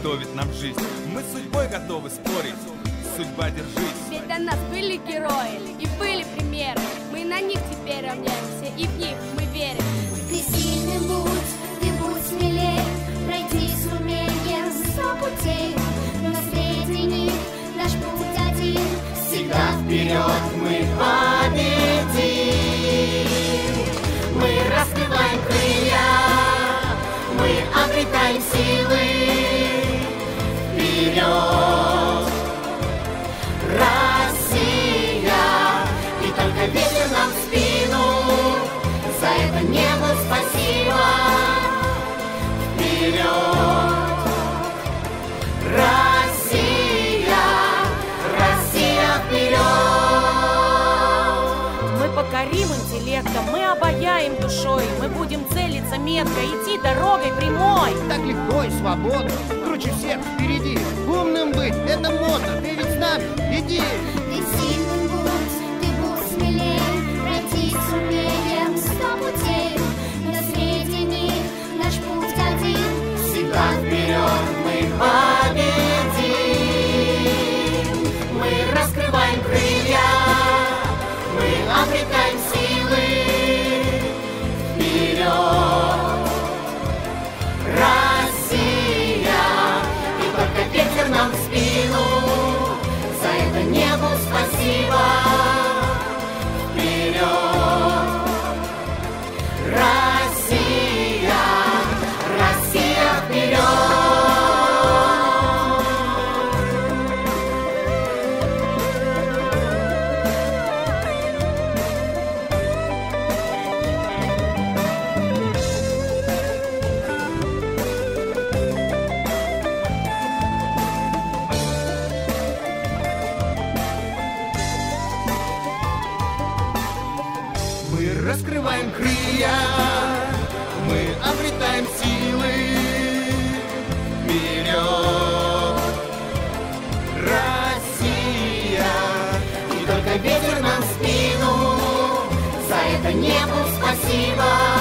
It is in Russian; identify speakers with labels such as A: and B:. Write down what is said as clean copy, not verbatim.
A: готовит нам жизнь. Мы с судьбой готовы спорить, судьба, держись.
B: Ведь до нас были герои и были примеры. Мы на них теперь равняемся, и в них мы верим.
C: Ты сильный будь, ты будь смелее, пройти сумеем 100 путей, но среди них наш путь один.
D: Всегда вперед мы победим. Мы раскрываем крылья, мы обретаем силы. Вперед, Россия, и только ветер нам в спину. За это небу спасибо. Вперед, Россия, Россия, вперед!
E: Мы покорим интеллектом, мы обаяем душой, мы будем целиться метко, идти дорогой прямой.
F: Так легко и свободно, круче всех впереди. Умным быть, это модно, ты ведь с нами, иди.
C: Ты сильный будь, ты будь смелее, пройти сумеем 100 путей, но среди них наш путь один.
D: Всегда вперед мы победим. Мы раскрываем крылья, мы обретаем силы. Вперед, Россия, и только ветер нам в спину. За это небу спасибо. Вперед, Россия, Россия, вперед!
F: Мы раскрываем крылья, мы обретаем силы. Вперед, Россия,
D: И только ветер нам в спину. За это небу спасибо.